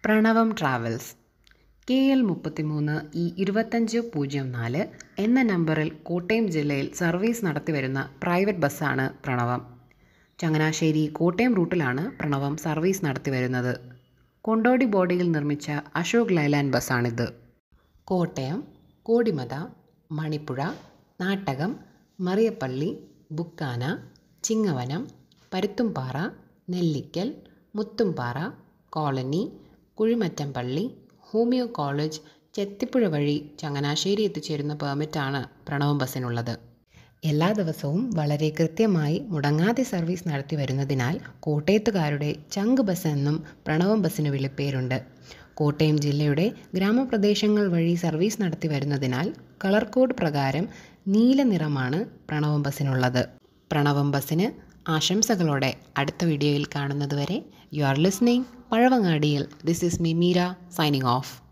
Pranavam travels KL 33 2504 എന്ന നമ്പറിൽ കോട്ടയം ജില്ലയിൽ സർവീസ് നടത്തിവരുന്ന പ്രൈവറ്റ് ബസ്സാണ് പ്രണവം. ചങ്ങനാശ്ശേരി കോട്ടയം റൂട്ടിലാണ് പ്രണവം സർവീസ് നടത്തിവരുന്നത്. കൊണ്ടോടി ബോഡിയിൽ നിർമ്മിച്ച അശോക് ലൈലാൻഡ് ബസ്സാണിത്. Kottayam, Kodimatha, Manipuzha, Nattakam, Mariyappally, Buchana, Chingavanam, Paruthumpara, Nellikkal, Muthumpara, colony, Kuzhimattompally, homoeo college, Chethipuzha വഴി ചങ്ങനാശ്ശേരി എത്തിച്ചേരുന്ന പെർമിറ്റാണ് പ്രണവം ബസ്സിനുള്ളത്. എല്ലാ ദിവസവും വളരെ കൃത്യമായി മുടങ്ങാതെ സർവീസ് നടത്തി വരുന്നതിനാൽ കോട്ടയത്തുകാരുടെ ചങ്ക് ബസ് എന്നും പ്രണവം ബസ്സിന് വിളിപ്പേരുണ്ട്. കോട്ടയം ജില്ലയുടെ ഗ്രാമപ്രദേശങ്ങൾ വഴി സർവീസ് നടത്തി വരുന്നതിനാൽ കളർ കോഡ് പ്രകാരം നീല നിറമാണ് പ്രണവം ബസ്സിനുള്ളത്. പ്രണവം ബസ്സിന് ആശംസകളോടെ അടുത്ത വീഡിയോയിൽ കാണുന്നതുവരെ യു ആർ ലിസ്ണിംഗ് പഴവങ്ങാടിയിൽ. This is me Meera signing of.